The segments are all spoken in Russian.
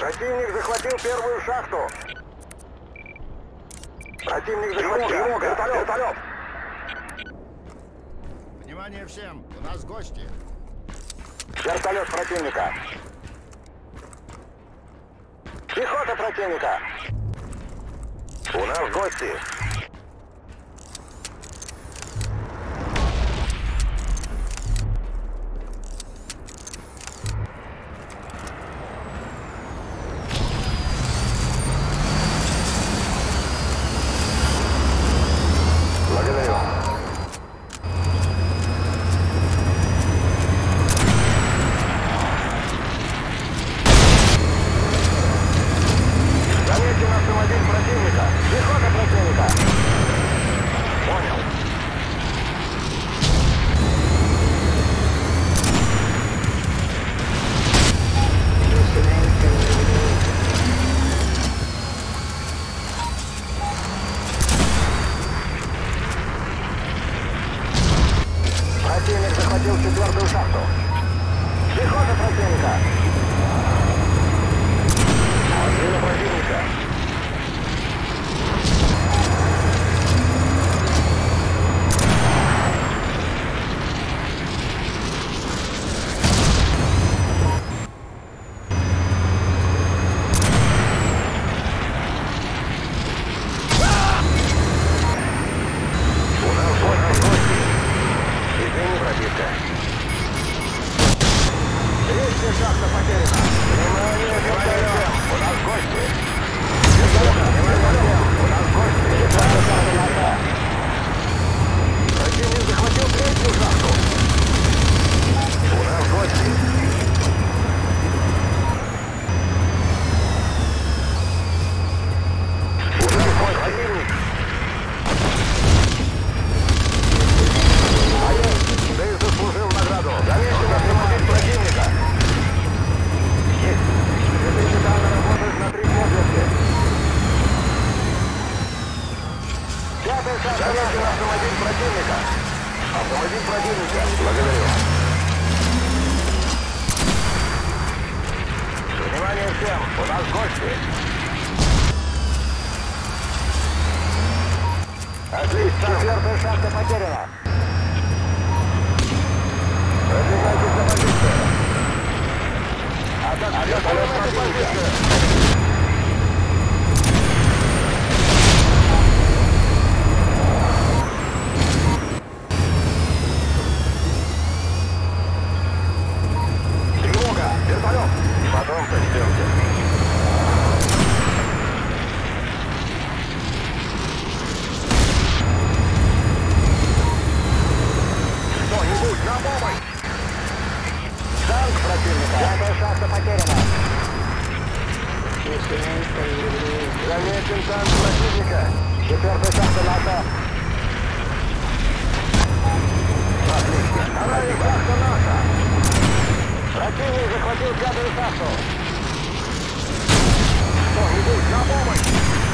Противник захватил первую шахту. Противник захватил. Тревога! Вертолет! Внимание всем! У нас гости! Вертолет противника. Пехота противника. У нас гости. Благодарю. Заметьте автомобиль противника. Пехота противника. Понял. Противник захватил четвертую шахту. Пехота противника. Машина противника. У нас гости. Извини, братишка. Третья шахта потеряна. Внимание, вертолет! У нас гости. Внимание, у нас гости. Четвертая шахта наша. Противник захватил третью шахту. У нас гости. У нас мой противник. Ты заслужил награду. Заметьте автомобиль противника. Есть. Ты считально работаешь на 3 области. Пятая шахта. Заметьте автомобиль противника. Автомобиль противника. Благодарю. Внимание всем. У нас гости. Отлично. Четвертая шахта потеряна. Продвигайтесь на позицию. Атака противника. Тревога! Вертолет! Потом сочтемся. Кто-нибудь на помощь! Танк противника. Пятая шахта потеряна. Заметен танк противника. Четвертая шахта наша. Отлично. Вторая шахта наша. Противник захватил пятую шахту. Кто-нибудь на помощь!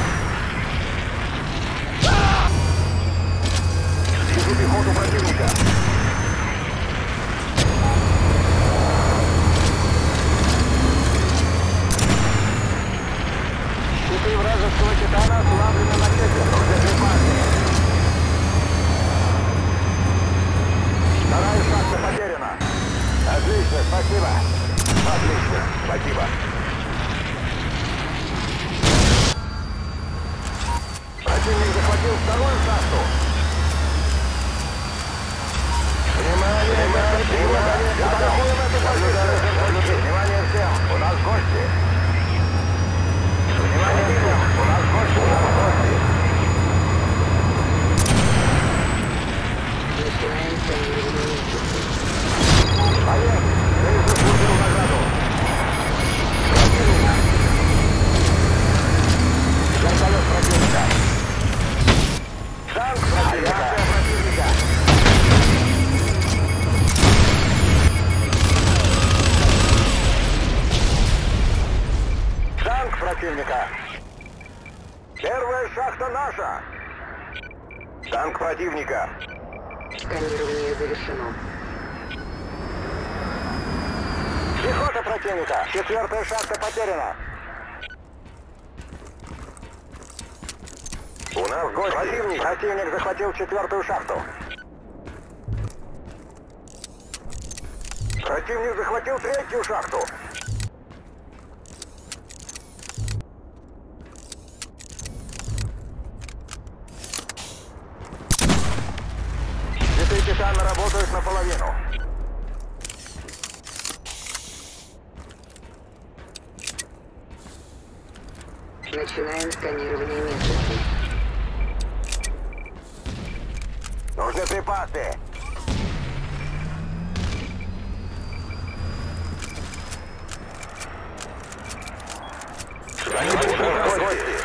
Вижу пехоту противника. Щиты вражеского титана ослаблены на ветер. Вторая шахта потеряна. Отлично, спасибо. Отлично, спасибо. Противник захватил вторую шахту. Внимание, внимание, атакуем эту позицию. Внимание всем, у нас гости. Внимание всем, у нас гости, у нас гости. Олег, ты заслужил награду. Противник. Вертолет противника. Танк противника. Танк противника. Первая шахта наша. Танк противника. Сканирование завершено. Пехота противника. Четвертая шахта потеряна. У нас гости. Противник захватил 4-ю шахту. Противник захватил 3-ю шахту. Щиты Титана работают наполовину. Начинаем сканирование местности. Нужны припасы. Гости.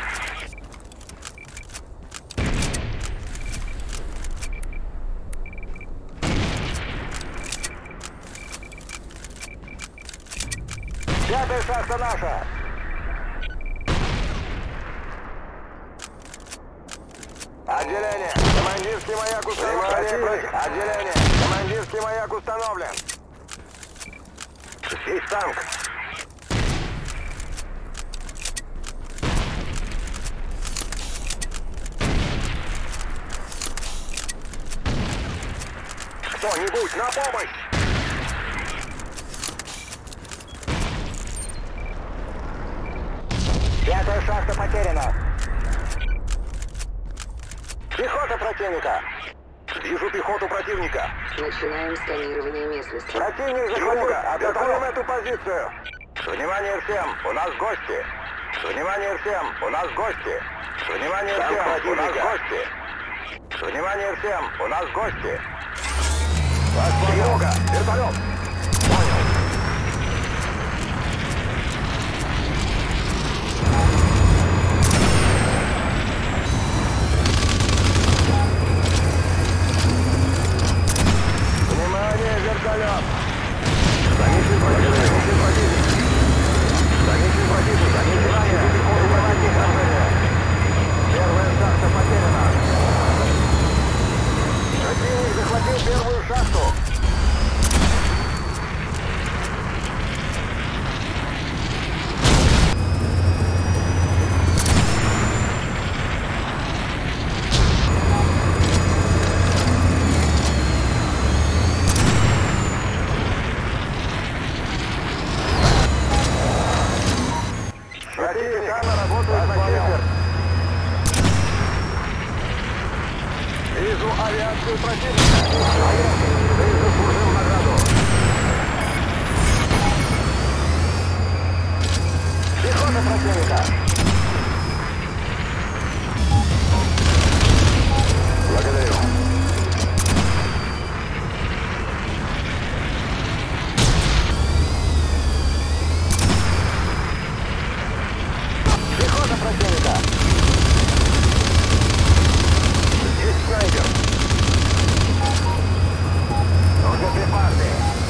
Пятая шахта наша. Отделение. Командирский маяк установлен. Отделение. Командирский маяк установлен. Здесь танк. Кто-нибудь на помощь! Пятая шахта потеряна. Пехота противника! Вижу пехоту противника. Начинаем сканирование местности. Противник захватил. Атакуем эту позицию. Внимание всем, у нас гости. Внимание всем, у нас гости. Внимание всем, у нас гости. Внимание всем, у нас гости. Тревога! Вертолет! Понял. Внимание, вертолет! Замечен противник! Замечен противник! Замечен противник! Первая шахта потеряна! Противник захватил первую шахту! Титана работает на север. Вижу авиацию противника. Ты заслужил награду. Пехота противника. Благодарю. Пехота противника. Здесь снайпер. Нужны припасы.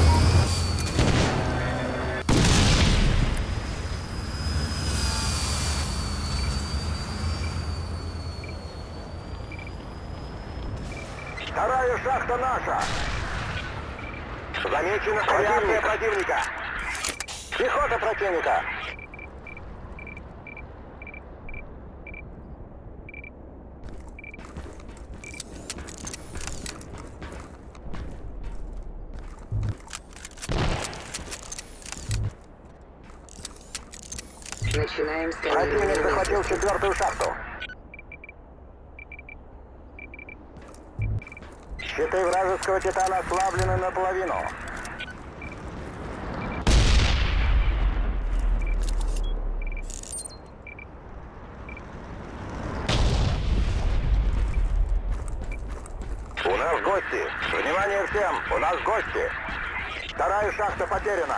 Вторая шахта наша. Замечена авиация противника. Пехота противника. Начинаем сканирование Противник захватил местности. 4-ю шахту. Щиты вражеского Титана ослаблены наполовину. У нас гости. Внимание всем, у нас гости. Вторая шахта потеряна.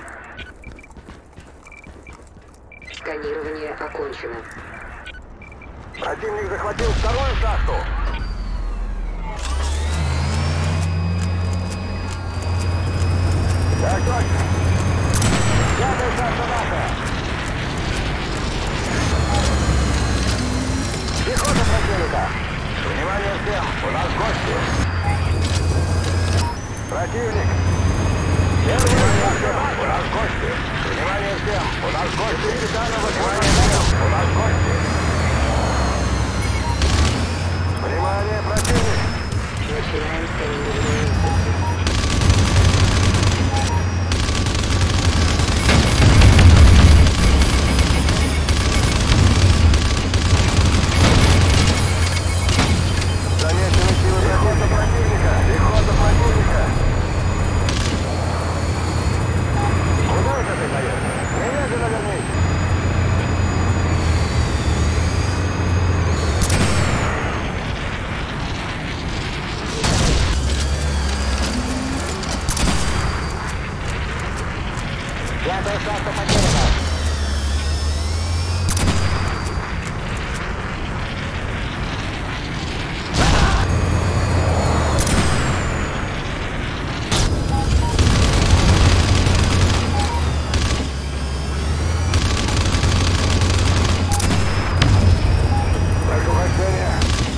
Сканирование окончено. Противник захватил 2-ю шахту. Так точно. 5-я шахта наша. Пехота противника. Внимание всем, у нас гости. Противник. Внимание всем, у нас гости. Внимание всем, у нас гости. Внимание всем, у нас гости. Внимание, противник! Начинаем сканирование местности. Замечены силы пехоты противника! Пехота противника! Куда это ты даешь? Немедленно вернись! Пятая шахта потеряна! Прошу прощения!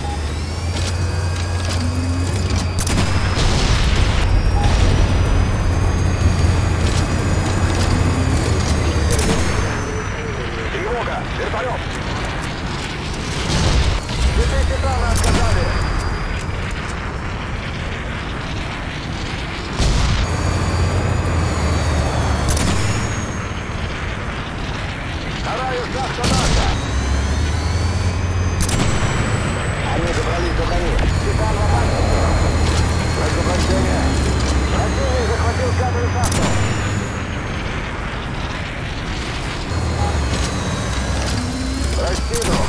Тревога! Вертолет! Щиты Титана отказали! Вторая шахта наша! Они добрались до брони! Титан в опасности! Прошу прощения! Противник захватил пятую шахту! Прости, друг.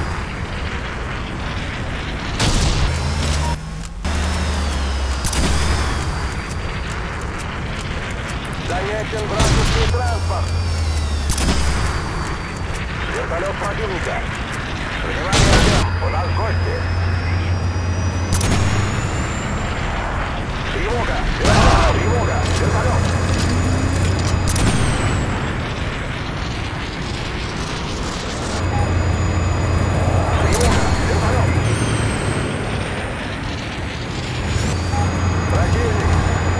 Замечен вражеский транспорт. Вертолет противника. Внимание всем, у нас гости. Тревога! Тревога! Вертолет! Противник!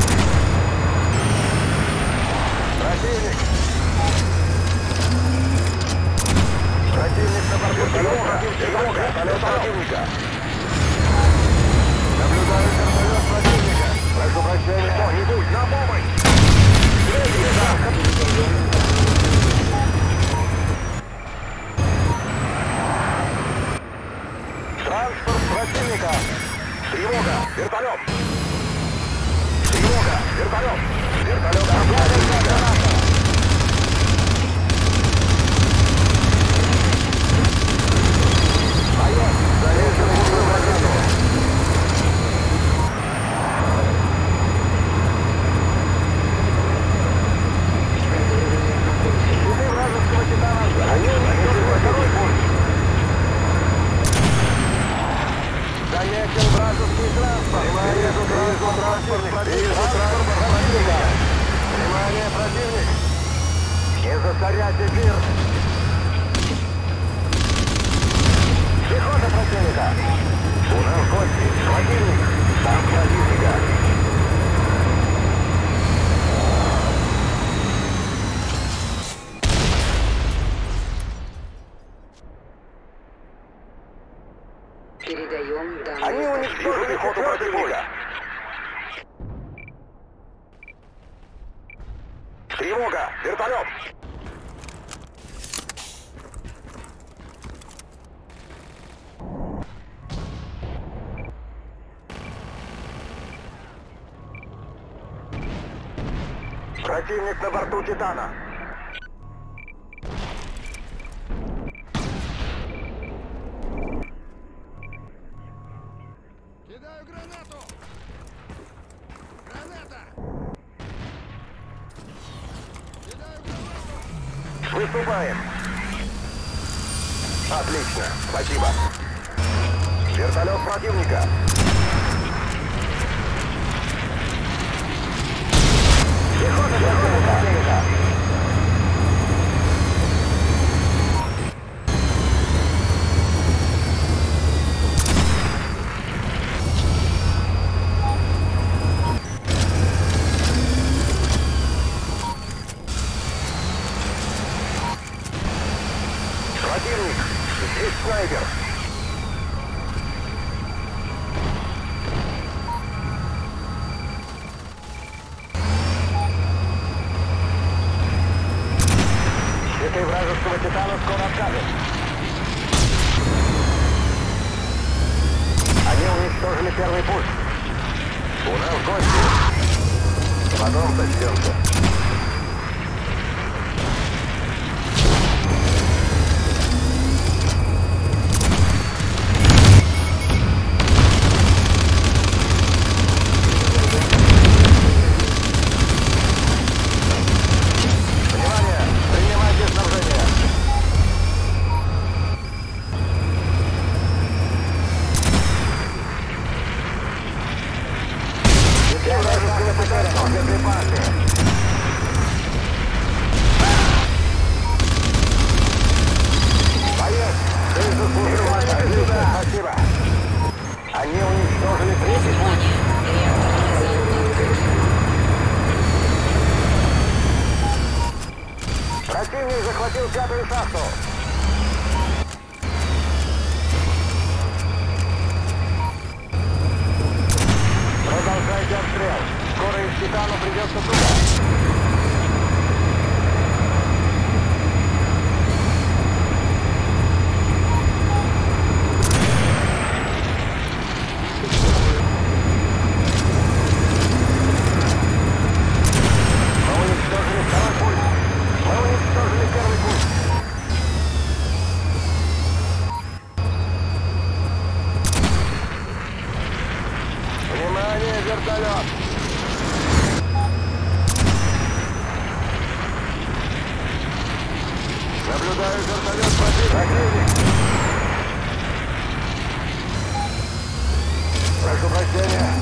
Противник! Противник на борту! Тревога! Вертолет противника! Наблюдаю вертолет противника! Прошу прощения! Кто-нибудь на помощь! Транспорт противника! Тревога! Вертолет! Тревога! Вертолет! Вертолет! Граната! Боец! Заряженный силы противника! Щиты вражеского Титана! Они уничтожили второй пункт! Замечен вражеский транспорт! Вижу транспорт противника! Внимание, противник! Не засорять эфир! Пехота противника! У нас гости! Противник! Там противника! Передаем данные. Они уничтожили пехоту противника! Тревога! Вертолет! Противник на борту Титана! Кидаю гранату! Граната! Кидаю гранату! Выступаем! Отлично! Спасибо! Вертолет противника! Пехота противника! Противник! Здесь снайпер! Пробитый вражеского «Титана» скоро откажет. Они уничтожили первый путь. У нас гости. Потом сочтемся. Спасибо. Они уничтожили третий путь. Противник захватил пятую шахту. Продолжайте обстрел. Скоро из «Титана» придется туда. Вертолет! Наблюдаю вертолет противника. Прошу прощения.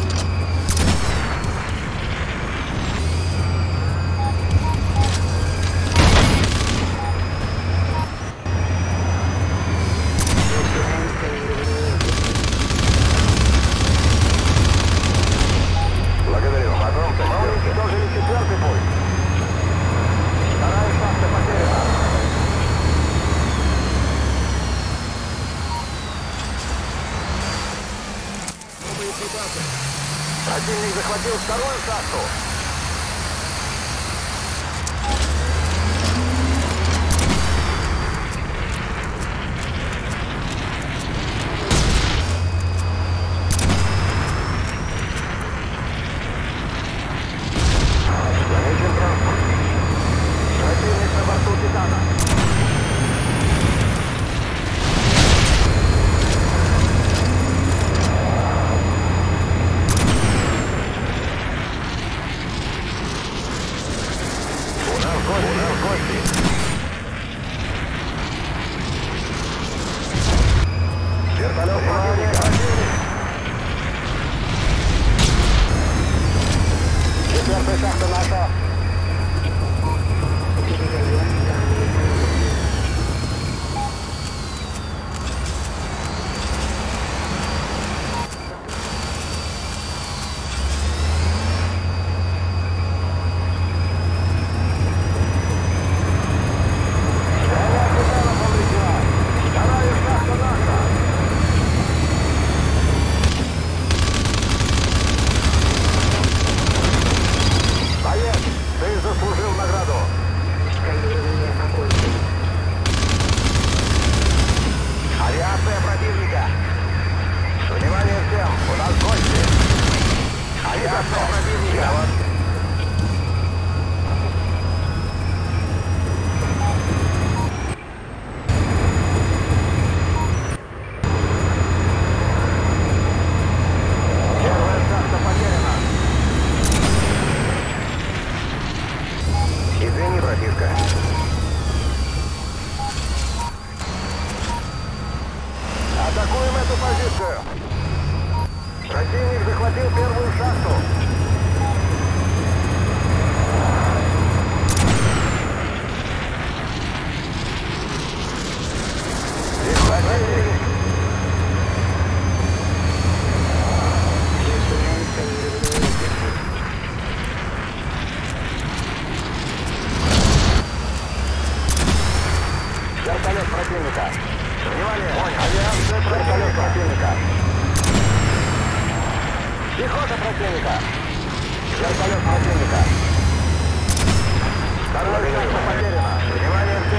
Благодарю. Потом мы уничтожили четвертый путь. Вторая шахта потеряна. Противник захватил вторую шахту. Замечен транспорт. Противник на борту «Титана». У нас гости. Вертолет противника. Четвертая шахта наша. Авиация противника. Внимание всем, у нас гости. Авиация противника. Первая шахта потеряна. Извини, братишка. Атакуем эту позицию. Противник захватил первую шахту. Здесь противник. Вертолет противника. Внимание! Авиация противника! Пехота противника! Вертолет противника! Вторая шахта потеряна! Внимание!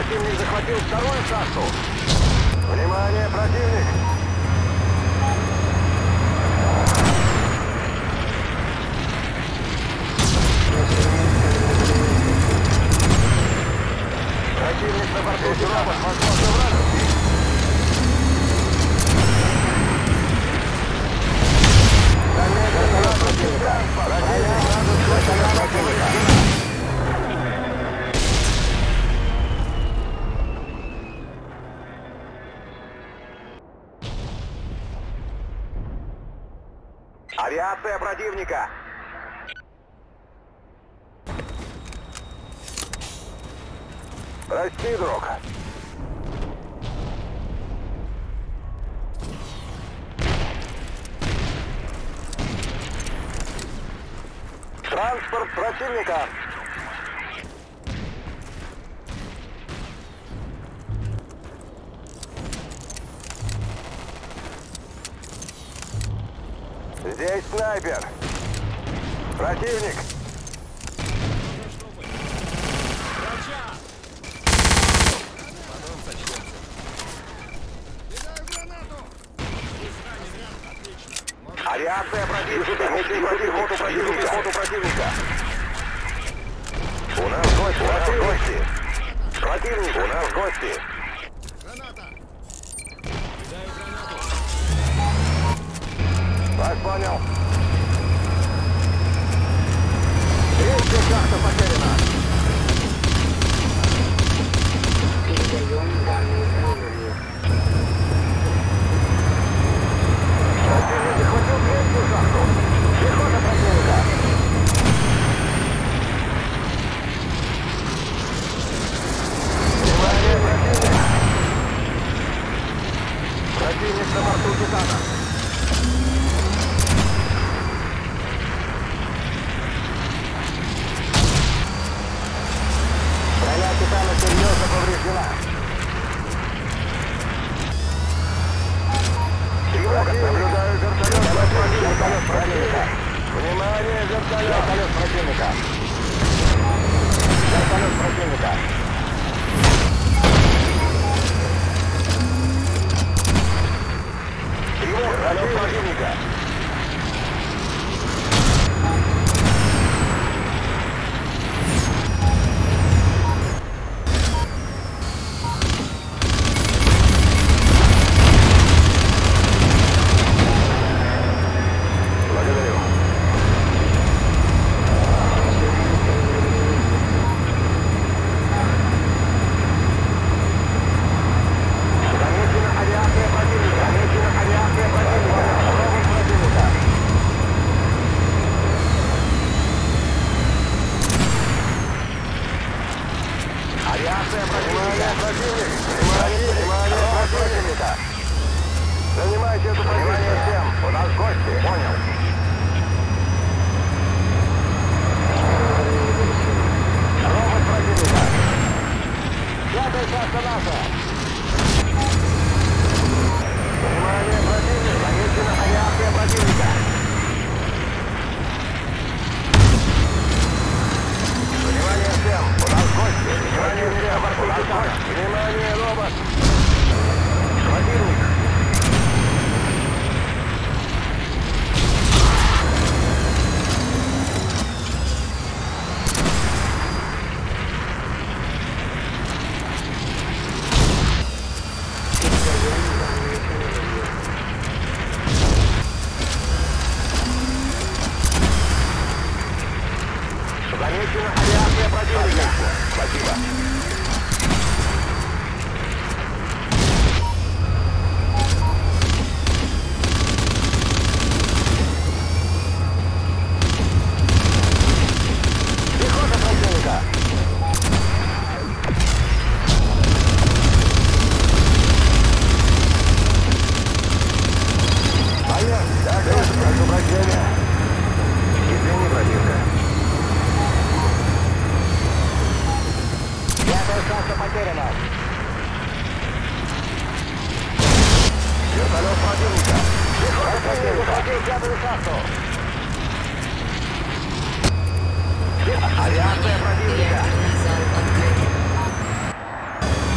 Противник захватил вторую шахту. Внимание, противник! Противник на борту робот, возможно, вражеский. Замедленно противника. Противника. Авиация противника! Прости, друг. Транспорт противника! Здесь снайпер! Противник! Кидаю гранату! Авиация противника! Вижу пехоту противника! У нас гости! Противник! У нас гости! Граната! Вас понял. Третья шахта потеряна. Передаем данные уровня. Противник захватил третью шахту. Пехота противника. Внимание, противник! Противник на борту Титана. Броня Титана серьезно повреждена. Тревога, наблюдаю вертолет противника. Внимание, вертолет противника. Вертолет противника. Тревога, вертолет противника. Авиация противника! Занимайте эту позицию! Внимание всем! У нас гости! Понял! Робот противника! Пятая шахта наша! Внимание, противник! Замечена авиация противника! Внимание всем! У нас гости! Внимание всем! У нас гости! Внимание, робот! Противник! Замечена авиация противника! Спасибо! Пехота противника! Поехали! Так, прошу прощения! Извини, противника! Пятая шахта потеряна. Вертолет противника. Пехота противника. Захватил пятую шахту. Авиация противника.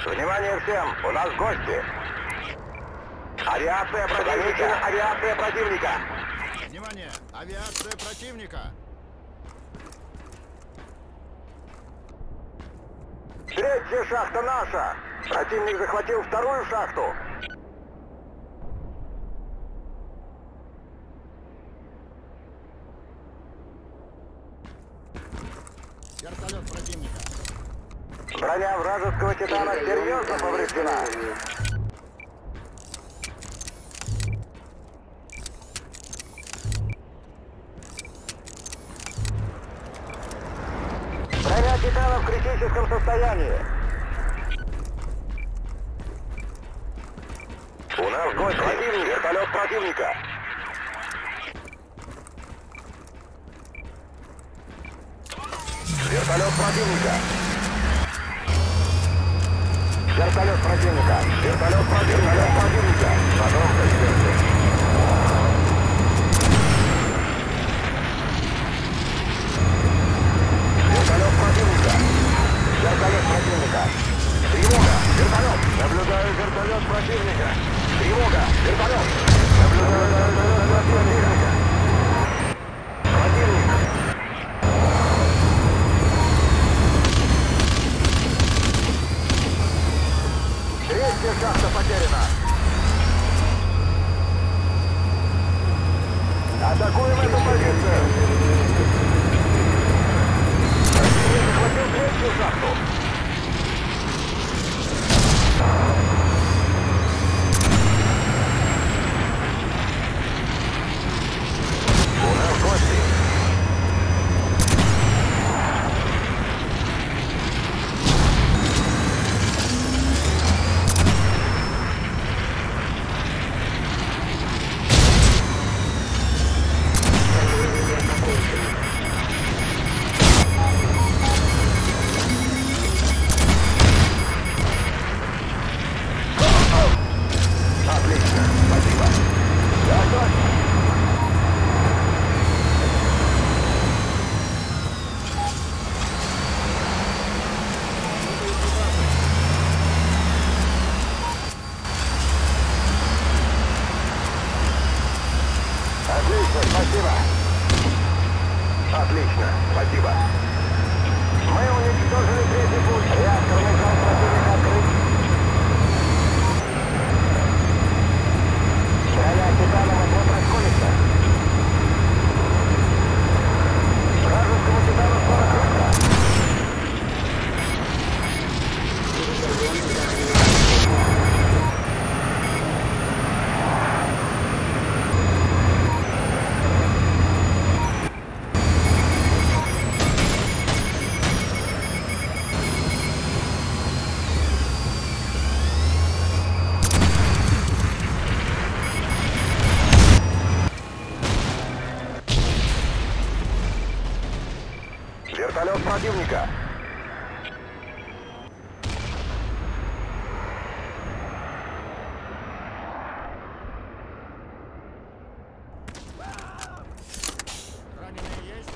Внимание всем! У нас гости! Авиация противника! Авиация противника! Внимание! Авиация противника! Третья шахта наша! Противник захватил вторую шахту! Вертолет противника! Броня вражеского титана серьезно повреждена! Броня титана в критическом состоянии! У нас гость противник! Вертолет противника! Вертолет противника! Вертолет противника! Вертолет противника! Потом подсветки. Вертолет противника! Вертолет противника! Тревога! Вертолет! Наблюдаю вертолет противника! Тревога! Вертолет! Наблюдаю вертолет противника! Противник! Третья шахта потеряна! Атакуем эту позицию! Противник захватил третью шахту! У нас гости! Отлично, спасибо. Да, точно. Отлично, спасибо. Отлично, спасибо. Мы уничтожили третий путь. Реакторный зал противника открыт. Броня титана вот-вот расколется. Вражескому титану скоро крышка. Вертолет противника. Раненые есть?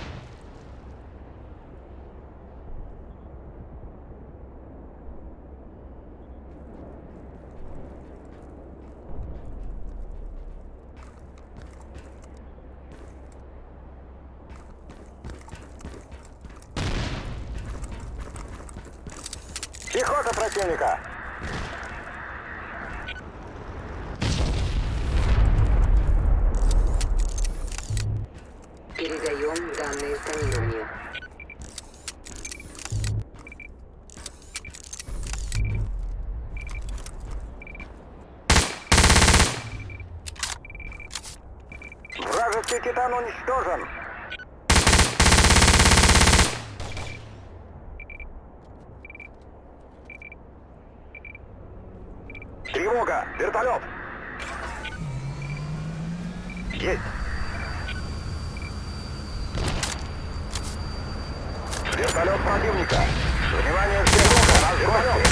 Пехота противника. Передаем данные сканирования. Вражеский титан уничтожен. Тревога! Вертолет! Есть! Вертолет противника! Внимание всем! Нас гости!